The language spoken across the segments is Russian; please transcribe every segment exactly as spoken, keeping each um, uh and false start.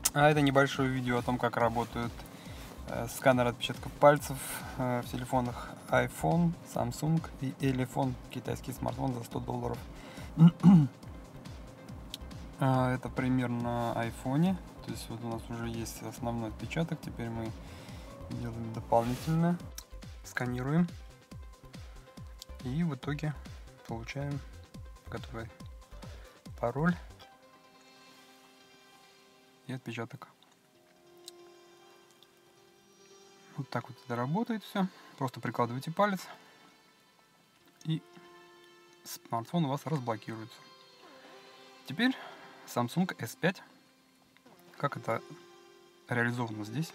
А это небольшое видео о том, как работают э, сканеры отпечатков пальцев э, в телефонах iPhone, Samsung и Elephone, китайский смартфон за сто долларов. А, это пример на iPhone. То есть вот у нас уже есть основной отпечаток. Теперь мы делаем дополнительно, сканируем. И в итоге получаем готовый пароль и отпечаток. Вот так вот это работает все. Просто прикладываете палец, и смартфон у вас разблокируется. Теперь Samsung эс пять. Как это реализовано здесь?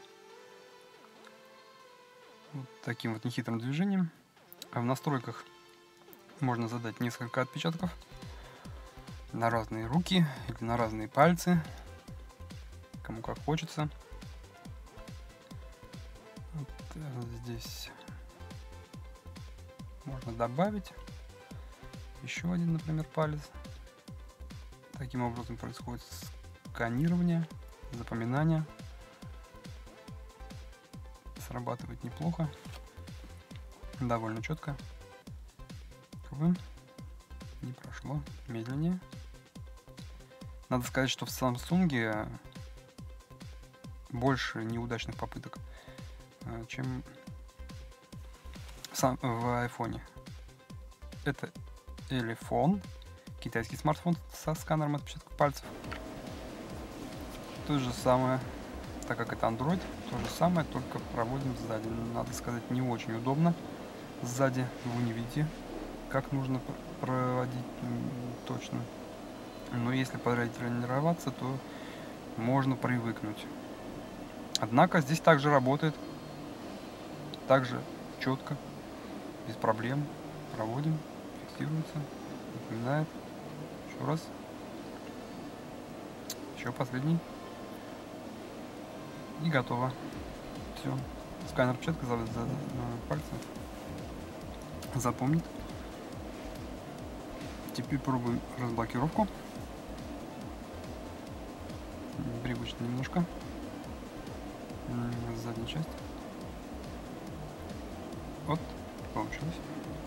Вот таким вот нехитрым движением. В настройках можно задать несколько отпечатков на разные руки или на разные пальцы, кому как хочется. Вот здесь можно добавить еще один, например, палец. Таким образом происходит сканирование, запоминание. Срабатывает неплохо, довольно четко. Увы, не прошло, медленнее. Надо сказать, что в Samsung больше неудачных попыток, чем в iPhone. Это Elephone, китайский смартфон со сканером отпечатков пальцев. То же самое, так как это Android, то же самое, только проводим сзади. Надо сказать, не очень удобно. Сзади вы не видите, как нужно проводить точно. Но если потренироваться, то можно привыкнуть. Однако здесь также работает, также четко, без проблем. Проводим, фиксируется, напоминает. Еще раз. Еще последний. И готово. Все. Сканер отпечатка за, за, за пальцы запомнит. Теперь пробуем разблокировку. Привычно немножко. Задняя часть. Вот, получилось.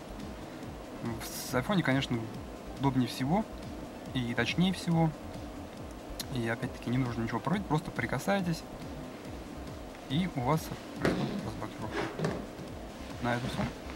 В iPhone, конечно, удобнее всего и точнее всего. И опять-таки не нужно ничего проводить, просто прикасаетесь, и у вас происходит разблокировка. На этом все.